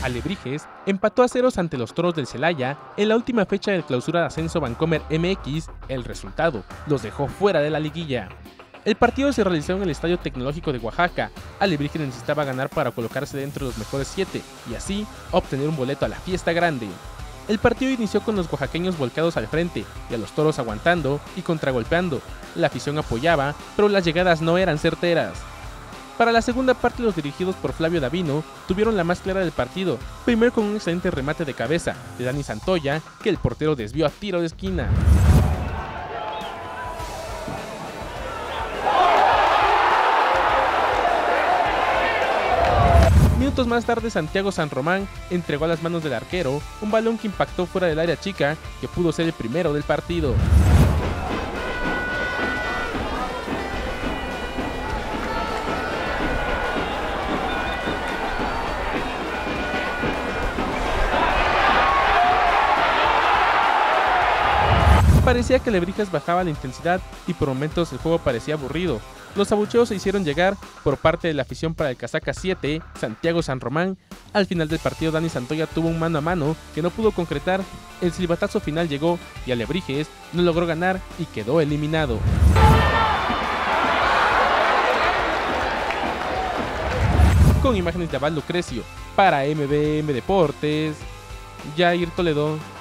Alebrijes empató a ceros ante los Toros del Celaya en la última fecha del Clausura de Ascenso Bancomer MX. El resultado los dejó fuera de la liguilla. El partido se realizó en el Estadio Tecnológico de Oaxaca. Alebrijes necesitaba ganar para colocarse dentro de los mejores 7 y así obtener un boleto a la fiesta grande. El partido inició con los oaxaqueños volcados al frente y a los Toros aguantando y contragolpeando. La afición apoyaba, pero las llegadas no eran certeras. Para la segunda parte, los dirigidos por Flavio Davino tuvieron la más clara del partido, primero con un excelente remate de cabeza de Dani Santoya, que el portero desvió a tiro de esquina. Minutos más tarde, Santiago San Román entregó a las manos del arquero un balón que impactó fuera del área chica, que pudo ser el primero del partido. Parecía que Alebrijes bajaba la intensidad y por momentos el juego parecía aburrido. Los abucheos se hicieron llegar por parte de la afición para el casaca 7, Santiago San Román. Al final del partido, Dani Santoya tuvo un mano a mano que no pudo concretar. El silbatazo final llegó y Alebrijes no logró ganar y quedó eliminado. Con imágenes de Abad Lucrecio, para MBM Deportes, Jair Toledo.